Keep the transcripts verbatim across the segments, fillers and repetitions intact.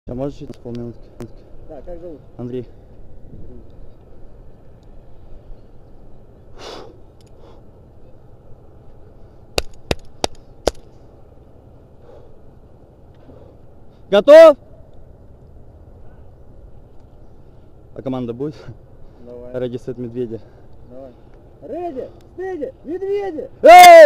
А можешь чуть полминутки? Да, как зовут? Андрей. Готов? А команда будет? Давай. Ready, set, медведя. Давай. Ready, steady, медведи! Эй!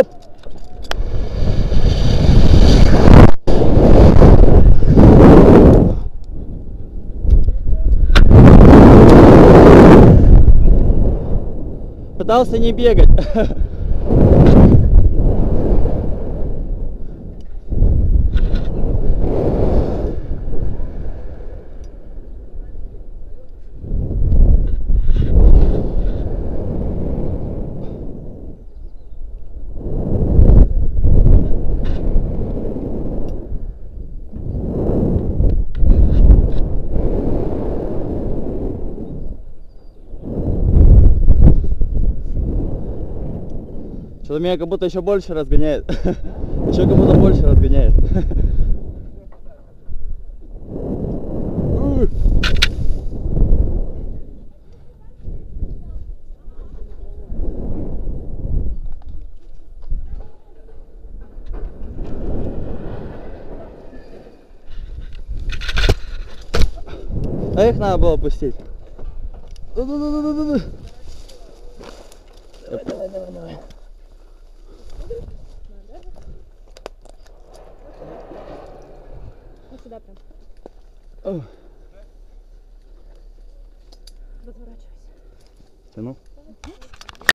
Пытался не бегать. Что-то меня как будто еще больше разгоняет. Еще как будто больше разгоняет. А их надо было пустить. Давай, давай, давай, давай. Вот сюда прям. Oh.